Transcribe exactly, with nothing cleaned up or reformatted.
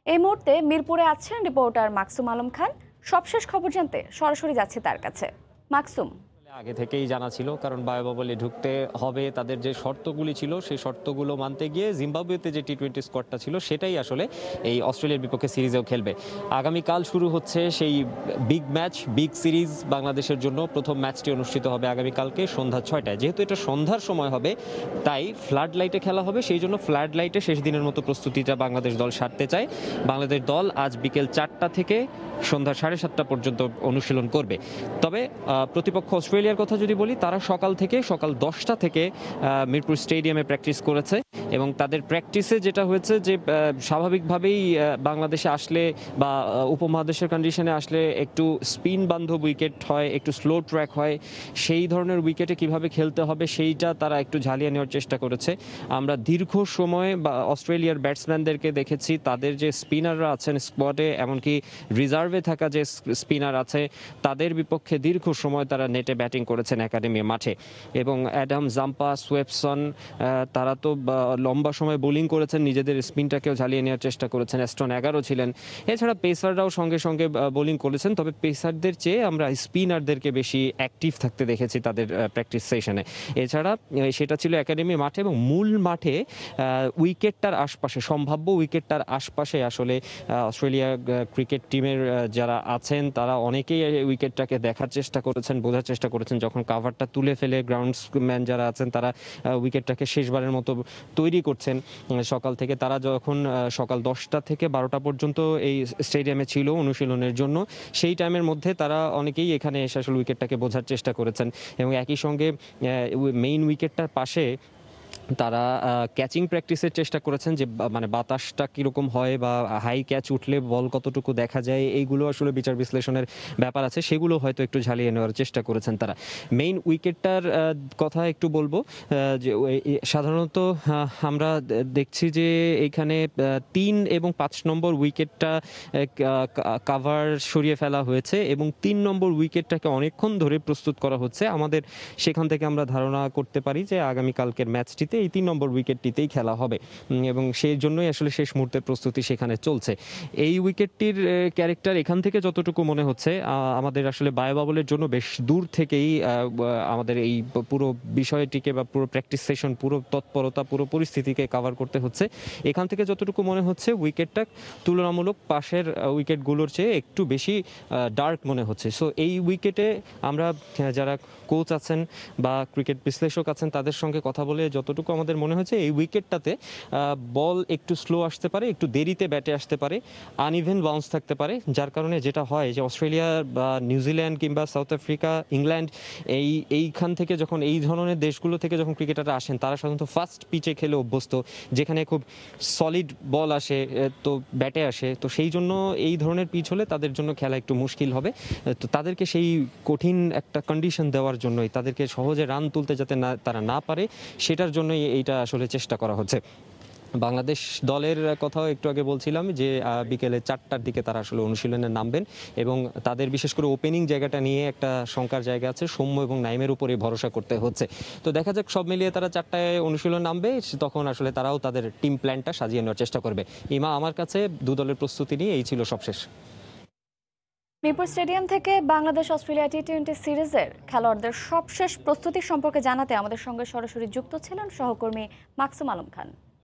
এই মুহূর্তে মিরপুরে আছেন রিপোর্টার মাকসুম আলম খান। সবশেষ খবর জানতে সরাসরি যাচ্ছে তার কাছে। মাকসুম, আগে থেকেই জানা ছিল, কারণ বায়োবাবলে ঢুকতে হবে তাদের যে শর্তগুলি ছিল সেই শর্তগুলো মানতে গিয়ে জিম্বাবুয়েতে যে টি টোয়েন্টি স্কোয়াডটা ছিল সেটাই আসলে এই অস্ট্রেলিয়ার বিপক্ষে সিরিজেও খেলবে। আগামীকাল শুরু হচ্ছে সেই বিগ ম্যাচ, বিগ সিরিজ বাংলাদেশের জন্য। প্রথম ম্যাচটি অনুষ্ঠিত হবে আগামীকালকে সন্ধ্যা ছয়টায়। যেহেতু এটা সন্ধ্যার সময় হবে তাই ফ্লাড লাইটে খেলা হবে, সেই জন্য ফ্লাড লাইটে শেষ দিনের মতো প্রস্তুতিটা বাংলাদেশ দল সারতে চায়। বাংলাদেশ দল আজ বিকেল চারটা থেকে সন্ধ্যা সাড়ে সাতটা পর্যন্ত অনুশীলন করবে। তবে প্রতিপক্ষ অস্ট্রেলিয়ার কথা যদি বলি, তারা সকাল থেকে সকাল দশটা থেকে মিরপুর স্টেডিয়ামে প্র্যাকটিস করেছে এবং তাদের প্র্যাকটিসে যেটা হয়েছে যে স্বাভাবিকভাবেই বাংলাদেশে আসলে বা উপমহাদেশের কন্ডিশনে আসলে একটু স্পিন বান্ধব উইকেট হয়, একটু স্লো ট্র্যাক হয়, সেই ধরনের উইকেটে কিভাবে খেলতে হবে সেইটা তারা একটু ঝালিয়ে নেওয়ার চেষ্টা করেছে। আমরা দীর্ঘ সময় বা অস্ট্রেলিয়ার ব্যাটসম্যানদেরকে দেখেছি, তাদের যে স্পিনাররা আছেন স্কোয়াডে, এমনকি রিজার্ভে থাকা যে স্পিনার আছে তাদের বিপক্ষে দীর্ঘ সময় তারা নেটে ব্যাটিং করেছেন একাডেমি মাঠে। এবং অ্যাডাম, জাম্পা, সোয়েপসন তারা তো লম্বা সময় বোলিং করেছেন, নিজেদের স্পিনটাকেও ঝালিয়ে নেওয়ার চেষ্টা করেছেন। অ্যাস্টন এগারো ছিলেন। এছাড়া পেসাররাও সঙ্গে সঙ্গে বোলিং করেছেন, তবে পেসারদের চেয়ে আমরা স্পিনারদেরকে বেশি অ্যাক্টিভ থাকতে দেখেছি তাদের প্র্যাকটিস সেশনে। এছাড়া সেটা ছিল একাডেমি মাঠে এবং মূল মাঠে উইকেটটার আশপাশে, সম্ভাব্য উইকেটটার আশপাশে আসলে অস্ট্রেলিয়া ক্রিকেট টিমের যারা আছেন তারা অনেকেই উইকেটটাকে দেখার চেষ্টা করেছেন, বোঝার চেষ্টা করেছেন। যখন কাভারটা তুলে ফেলে গ্রাউন্ডসম্যান যারা আছেন তারা উইকেটটাকে শেষবারের মতো তৈরি করছেন সকাল থেকে। তারা যখন সকাল দশটা থেকে বারোটা পর্যন্ত এই স্টেডিয়ামে ছিল অনুশীলনের জন্য, সেই টাইমের মধ্যে তারা অনেকেই এখানে এসে আসলে উইকেটটাকে বোঝার চেষ্টা করেছেন এবং একই সঙ্গে মেইন উইকেটটার পাশে তারা ক্যাচিং প্র্যাকটিসের চেষ্টা করেছেন, যে মানে বাতাসটা কীরকম হয় বা হাই ক্যাচ উঠলে বল কতটুকু দেখা যায়, এইগুলো আসলে বিচার বিশ্লেষণের ব্যাপার আছে, সেগুলো হয়তো একটু ঝালিয়ে নেওয়ার চেষ্টা করেছেন তারা। মেইন উইকেটটার কথা একটু বলবো যে সাধারণত আমরা দেখছি যে এখানে তিন এবং পাঁচ নম্বর উইকেটটা কাভার সরিয়ে ফেলা হয়েছে এবং তিন নম্বর উইকেটটাকে অনেকক্ষণ ধরে প্রস্তুত করা হচ্ছে। আমাদের সেখান থেকে আমরা ধারণা করতে পারি যে আগামীকালকের ম্যাচটিতে এই তিন নম্বর উইকেটটিতেই খেলা হবে এবং সেই জন্যই আসলে শেষ মুহূর্তের প্রস্তুতি সেখানে চলছে। এই উইকেটটির ক্যারেক্টার এখান থেকে যতটুকু মনে হচ্ছে আমাদের আসলে বায়োবাবলের জন্য বেশ দূর থেকেই আমাদের এই পুরো বিষয়টিকে বা পুরো প্র্যাকটিস সেশন, পুরো তৎপরতা, পুরো পরিস্থিতিকে কভার করতে হচ্ছে। এখান থেকে যতটুকু মনে হচ্ছে উইকেটটা তুলনামূলক পাশের উইকেটগুলোর চেয়ে একটু বেশি ডার্ক মনে হচ্ছে। সো এই উইকেটে আমরা যারা কোচ আছেন বা ক্রিকেট বিশ্লেষক আছেন তাদের সঙ্গে কথা বলে যতটুকু আমাদের মনে হচ্ছে এই উইকেটটাতে বল একটু স্লো আসতে পারে, একটু দেরিতে ব্যাটে আসতে পারে, আনইভেন বাউন্স থাকতে পারে, যার কারণে যেটা হয় যে অস্ট্রেলিয়া বা নিউজিল্যান্ড কিংবা সাউথ আফ্রিকা, ইংল্যান্ড এই এইখান থেকে যখন এই ধরনের দেশগুলো থেকে যখন ক্রিকেটাররা আসেন তারা সাধারণত ফাস্ট পিচে খেলে অভ্যস্ত, যেখানে খুব সলিড বল আসে তো ব্যাটে আসে। তো সেই জন্য এই ধরনের পিচ হলে তাদের জন্য খেলা একটু মুশকিল হবে। তো তাদেরকে সেই কঠিন একটা কন্ডিশন দেওয়ার জন্যই, তাদেরকে সহজে রান তুলতে যাতে না তারা না পারে সেটার জন্যই এইটা আসলে চেষ্টা করা হচ্ছে। বাংলাদেশ দলের কথাও একটু আগে বলছিলাম যে বিকেলে চারটার দিকে তারা আসলে অনুশীলনে নামবেন এবং তাদের বিশেষ করে ওপেনিং জায়গাটা নিয়ে একটা শঙ্কার জায়গা আছে, সৌম্য এবং নাইমের উপরে ভরসা করতে হচ্ছে। তো দেখা যাক, সব মিলিয়ে তারা চারটায় অনুশীলন নামবে, তখন আসলে তারাও তাদের টিম প্ল্যানটা সাজিয়ে নেওয়ার চেষ্টা করবে। ইমা, আমার কাছে দু দলের প্রস্তুতি নিয়ে এই ছিল সবশেষ। মিরপুর স্টেডিয়াম থেকে বাংলাদেশ অস্ট্রেলিয়া টি টোয়েন্টি সিরিজের খেলোয়াড়দের সবশেষ প্রস্তুতি সম্পর্কে জানাতে আমাদের সঙ্গে সরাসরি যুক্ত ছিলেন সহকর্মী মাকসুম আলম খান।